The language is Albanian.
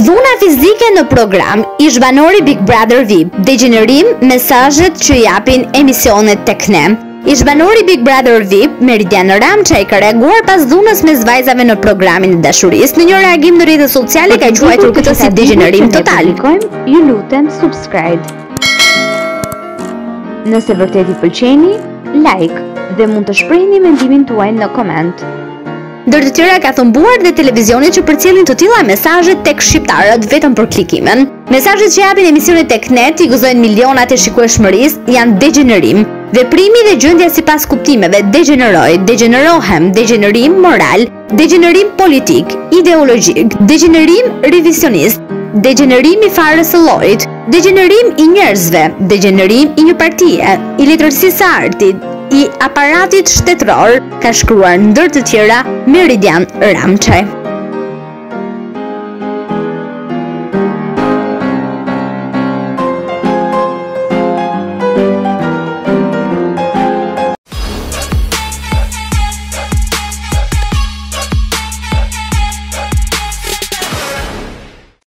Dhuna fizike në program, ish banori Big Brother VIP, degenerim mesazhet që japin emisionet tek ne. Ish banori Big Brother VIP, Meridian Ramçaj ka reaguar pas dhunës mes vajzave në programin e dashurisë. Në një reagim në rrjetet sociale ka quajtur këtë si degenerim total. Ju lutem subscribe. Nëse vërtet i pëlqeni, like dhe mund të shprehni mendimin tuaj në koment. Ndër të tjera ka thëmbuar dhe televizionit që përcjellin të tilla mesazhe tek shqiptarët vetëm për klikimin. Mesazhet që japin emisionet tek net i gëzojnë milionat e shikueshmërisë janë degenerim. Veprimi dhe gjendja sipas kuptimeve degeneroj, degenerohem, degenerim moral, degenerim politik, ideologjik, degenerim revisionist, degenerim i farës së llojit, degenerim i njerëzve, degenerim i një partie, i letërsisë së artit, i aparatit shtetëror, ka shkruar ndër të tjera Meridian Ramçaj.